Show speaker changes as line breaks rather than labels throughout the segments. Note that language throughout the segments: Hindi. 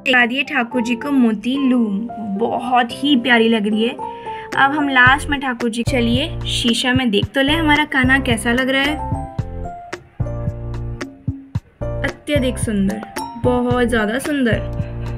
दिखा दिए ठाकुर जी को मोती लूम, बहुत ही प्यारी लग रही है। अब हम लास्ट में ठाकुर जी, चलिए शीशा में देख तो ले हमारा कान्हा कैसा लग रहा है। अत्यधिक सुंदर, बहुत ज्यादा सुंदर।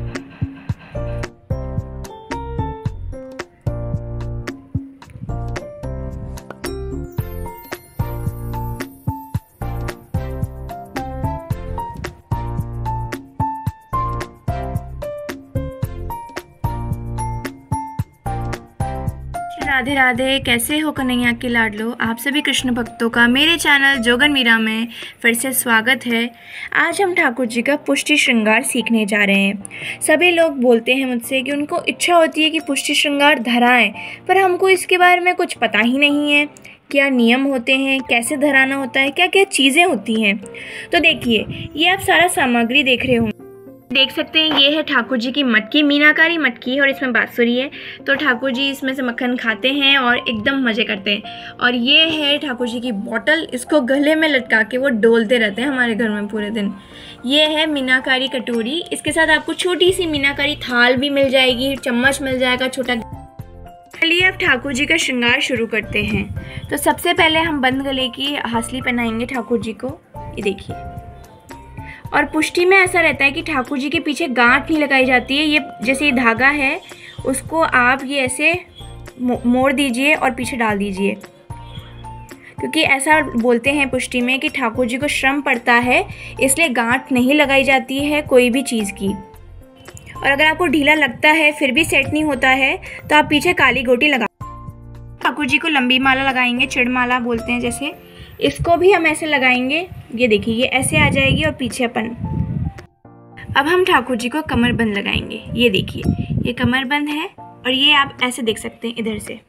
राधे राधे, कैसे हो कन्हैया के लाडलो। आप सभी कृष्ण भक्तों का मेरे चैनल जोगन मीरा में फिर से स्वागत है। आज हम ठाकुर जी का पुष्टि श्रृंगार सीखने जा रहे हैं। सभी लोग बोलते हैं मुझसे कि उनको इच्छा होती है कि पुष्टि श्रृंगार धराएं, पर हमको इसके बारे में कुछ पता ही नहीं है। क्या नियम होते हैं, कैसे धराना होता है, क्या क्या चीज़ें होती हैं। तो देखिए, ये आप सारा सामग्री देख रहे होंगे। देख सकते हैं ये है ठाकुर जी की मटकी, मीनाकारी मटकी है और इसमें बांसुरी है। तो ठाकुर जी इसमें से मक्खन खाते हैं और एकदम मज़े करते हैं। और ये है ठाकुर जी की बोतल, इसको गले में लटका के वो डोलते रहते हैं हमारे घर में पूरे दिन। ये है मीनाकारी कटोरी, इसके साथ आपको छोटी सी मीनाकारी थाल भी मिल जाएगी, चम्मच मिल जाएगा छोटा। चलिए अब ठाकुर जी का श्रृंगार शुरू करते हैं। तो सबसे पहले हम बंद गले की हासली पहनाएंगे ठाकुर जी को, ये देखिए। और पुष्टि में ऐसा रहता है कि ठाकुर जी के पीछे गांठ नहीं लगाई जाती है। ये जैसे ये धागा है, उसको आप ये ऐसे मोड़ दीजिए और पीछे डाल दीजिए, क्योंकि ऐसा बोलते हैं पुष्टि में कि ठाकुर जी को श्रम पड़ता है, इसलिए गांठ नहीं लगाई जाती है कोई भी चीज़ की। और अगर आपको ढीला लगता है फिर भी सेट नहीं होता है तो आप पीछे काली गोटी लगा। ठाकुर जी को लंबी माला लगाएंगे, चिड़ माला बोलते हैं जैसे, इसको भी हम ऐसे लगाएंगे। ये देखिए, ये ऐसे आ जाएगी और पीछे अपन। अब हम ठाकुर जी को कमरबंद लगाएंगे। ये देखिए, ये कमरबंद है और ये आप ऐसे देख सकते हैं इधर से।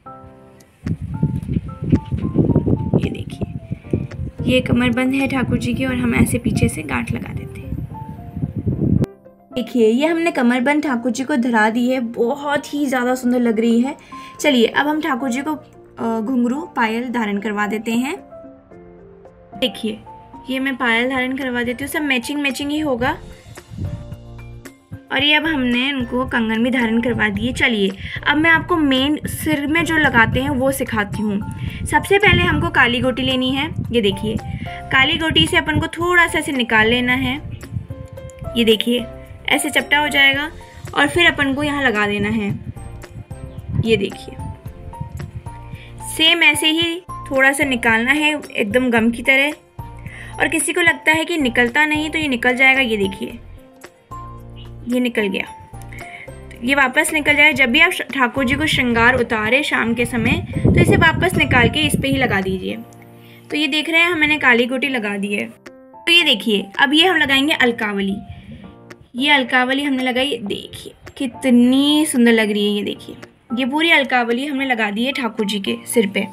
ये देखिए, ये कमरबंद है ठाकुर जी की और हम ऐसे पीछे से गांठ लगा देते हैं। देखिए, ये हमने कमरबंद ठाकुर जी को धरा दी है, बहुत ही ज़्यादा सुंदर लग रही है। चलिए अब हम ठाकुर जी को घुंघरू पायल धारण करवा देते हैं। देखिए, ये मैं पायल धारण करवा देती हूँ, सब मैचिंग ही होगा। और ये अब हमने उनको कंगन भी धारण करवा दिए। चलिए अब मैं आपको मेन सिर में जो लगाते हैं वो सिखाती हूँ। सबसे पहले हमको काली गोटी लेनी है। ये देखिए, काली गोटी से अपन को थोड़ा सा ऐसे निकाल लेना है। ये देखिए, ऐसे चपटा हो जाएगा और फिर अपन को यहाँ लगा देना है। ये देखिए, सेम ऐसे ही थोड़ा सा निकालना है, एकदम गम की तरह। और किसी को लगता है कि निकलता नहीं, तो ये निकल जाएगा। ये देखिए, ये निकल गया, तो ये वापस निकल जाए। जब भी आप ठाकुर जी को श्रृंगार उतारे शाम के समय, तो इसे वापस निकाल के इस पे ही लगा दीजिए। तो ये देख रहे हैं, मैंने काली गोटी लगा दी है। तो ये देखिए, अब ये हम लगाएंगे अलकावली। ये अलकावली हमने लगाई, देखिए कितनी सुंदर लग रही है। ये देखिए, ये पूरी अलकावली हमने लगा दी है ठाकुर जी के सिर पे।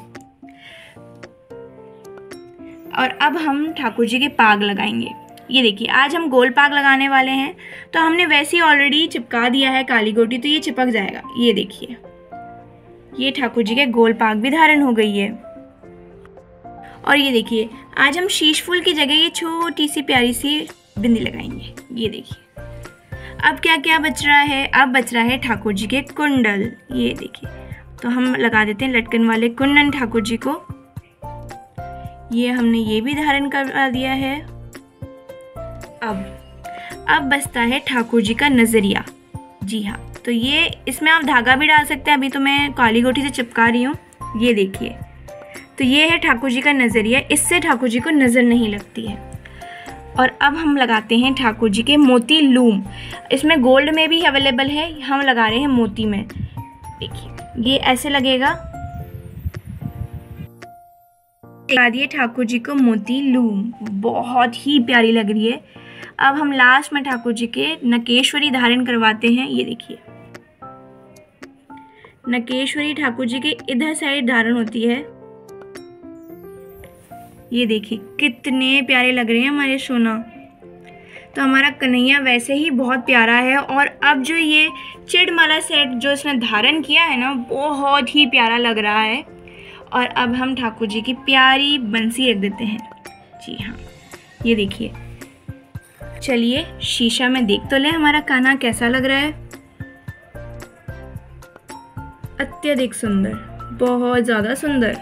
और अब हम ठाकुर जी के पाग लगाएंगे। ये देखिए, आज हम गोल पाग लगाने वाले हैं, तो हमने वैसे ही ऑलरेडी चिपका दिया है काली गोटी, तो ये चिपक जाएगा। ये देखिए, ये ठाकुर जी के गोल पाग भी धारण हो गई है। और ये देखिए, आज हम शीश फूल की जगह ये छोटी सी प्यारी सी बिंदी लगाएंगे। ये देखिए, अब क्या क्या बच रहा है, अब बच रहा है ठाकुर जी के कुंडल। ये देखिए, तो हम लगा देते हैं लटकन वाले कुंडन ठाकुर जी को। ये हमने ये भी धारण करवा दिया है। अब बचता है ठाकुर जी का नजरिया। जी हाँ, तो ये इसमें आप धागा भी डाल सकते हैं, अभी तो मैं काली गोटी से चिपका रही हूँ। ये देखिए, तो ये है ठाकुर जी का नजरिया, इससे ठाकुर जी को नजर नहीं लगती है। और अब हम लगाते हैं ठाकुर जी के मोती लूम। इसमें गोल्ड में भी अवेलेबल है, हम लगा रहे हैं मोती में। देखिए, ये ऐसे लगेगा। लगा दिए ठाकुर जी को मोती लूम, बहुत ही प्यारी लग रही है। अब हम लास्ट में ठाकुर जी के नकेश्वरी धारण करवाते हैं। ये देखिए, नकेश्वरी ठाकुर जी के इधर साइड धारण होती है। ये देखिए, कितने प्यारे लग रहे हैं हमारे सोना। तो हमारा कन्हैया वैसे ही बहुत प्यारा है। और अब जो ये चिड़माला सेट जो इसने धारण किया है ना, बहुत ही प्यारा लग रहा है। और अब हम ठाकुर जी की प्यारी बंसी रख देते हैं। जी हाँ, ये देखिए, चलिए शीशा में देख तो ले हमारा कान्हा कैसा लग रहा है। अत्यधिक सुंदर, बहुत ज़्यादा सुंदर।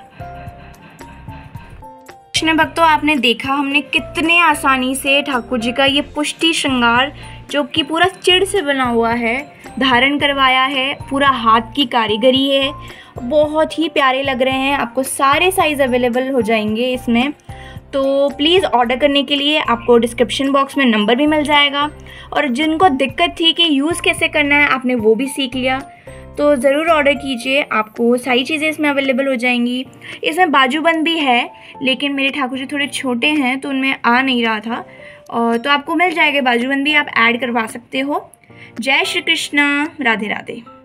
कृष्ण भक्तों, आपने देखा हमने कितने आसानी से ठाकुर जी का ये पुष्टि श्रृंगार जो कि पूरा चिड़ से बना हुआ है धारण करवाया है। पूरा हाथ की कारीगरी है, बहुत ही प्यारे लग रहे हैं। आपको सारे साइज़ अवेलेबल हो जाएंगे इसमें। तो प्लीज़ ऑर्डर करने के लिए आपको डिस्क्रिप्शन बॉक्स में नंबर भी मिल जाएगा। और जिनको दिक्कत थी कि यूज़ कैसे करना है, आपने वो भी सीख लिया, तो ज़रूर ऑर्डर कीजिए। आपको सारी चीज़ें इसमें अवेलेबल हो जाएंगी। इसमें बाजूबंद भी है, लेकिन मेरे ठाकुर जी थोड़े छोटे हैं तो उनमें आ नहीं रहा था, और तो आपको मिल जाएगा बाजूबंद भी, आप ऐड करवा सकते हो। जय श्री कृष्णा, राधे राधे।